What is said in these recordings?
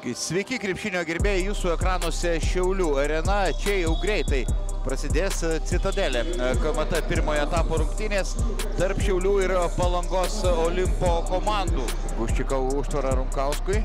Sveiki krepšinio gerbėjai, jūsų ekranuose Šiaulių arena. Čia jau greitai prasidės Citadelė KMT pirmojo etapo rungtynės tarp Šiaulių ir Palangos Olimpo komandų. Guščiko užtvara Rumkauskui.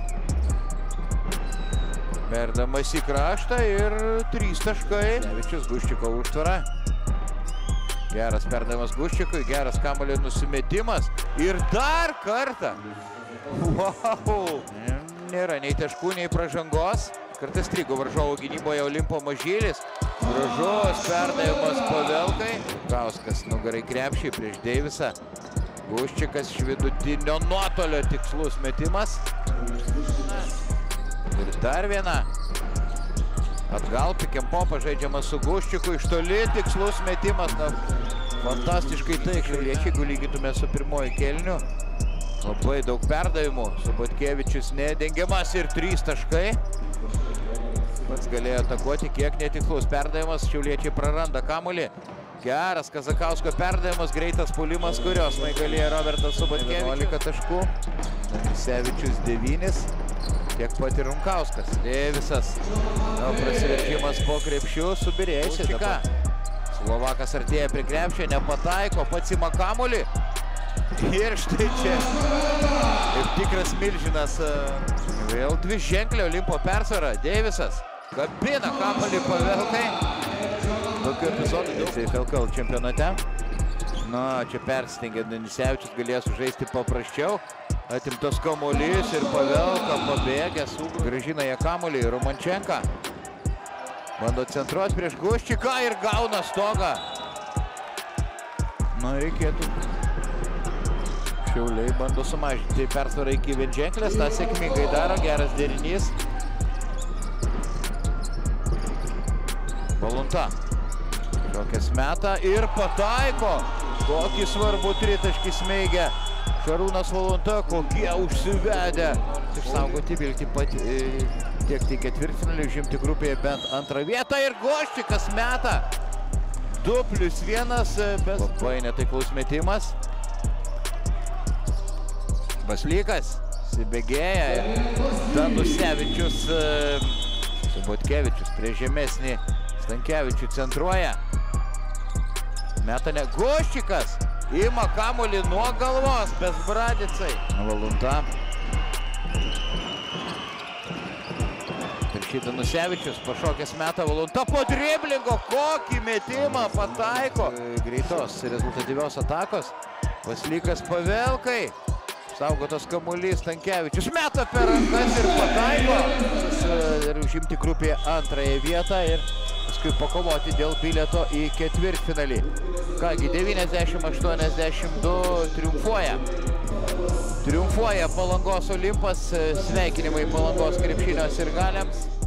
Perdamas į kraštą ir 3 taškai. Nevičius Guščiko užtvara. Geras perdavimas Guščikui, geras kamuolio nusimetimas. Ir dar kartą. Wow! Nėra nei taškų, nei pražangos. Kartais strigo varžovų gynyboje Olimpo Mažylis. Gražus perdavimas Pavelkai. Kauskas nugarai krepšį prieš Deivisą. Guščikas iš vidutinio nuotolio tikslus metimas. Ir dar viena. Atgal Pikempo žaidžiama su Guščiku. Iš toli tikslus metimas. Na, fantastiškai tai, šiauliečiai, jeigu lygintume su pirmoju kėliniu. Labai daug perdavimų. Subatkevičius nedengiamas ir 3 taškai. Pats galėjo atakuoti, kiek netikslus perdavimas. Šiauliečiai praranda kamuolį. Geras Kazakausko perdavimas, greitas puolimas, kurios galėjo Robertas Subatkevičius. 11 taškų. Danisevičius 9. Tiek pat ir Rumkauskas. Deivisas. Prasiveržimas po krepšiu, subirėjusi. Slovakas artėja prie krepšio, nepataiko, pats ima kamuolį. Ir štai čia kaip tikras milžinas. Vėl dviženklio Olimpo persvara. Deivisas kabina kamuolį Pavelkai. Tokių epizodų daug LKL čempionate. Na, čia persistengė Danisevičius, galėjo sužaisti paprasčiau. Atimtas kamuolys ir Pavelka pabėgęs. Grąžina ją kamuolį. Romančenka bando centruoti prieš Guščiką ir gauna stogą. Na, reikėtų. Šiauliai bando sumažinti persvarą iki vienženklės, tą sėkmingai daro, geras derinys. Valunta. Šokės meta ir pataiko. Kokį svarbų tritaškį smeigia Šarūnas Valunta, kokie užsivedę. Išsaugoti viltį tiekti ketvirtfinalį, užimti grupėje bent antrą vietą ir Guščikas meta. 2+1, bet labai netaiklus metimas. Baslykas įsibėgėja. Danusevičius, Subatkevičius prie žemesnį Stankevičių centruoja. Meta ne Guščikas. Ima kamuolį nuo galvos, Bezbradicai. Valunta. Ir šį Danusevičius pašokęs meta Valunta po driblingo. Kokį metimą pataiko. Greitos rezultatyvios atakos. Baslykas Pavelkai. Saugotas kamuolys Stankevičius meta per rankas ir pataiko. Ir užimti grupėje antrąją vietą ir paskui pakovoti dėl bilieto į ketvirtfinalį. Kągi, 90-82 triumfuoja. Triumfuoja Palangos Olimpas. Sveikinimai Palangos krepšinio sirgaliams.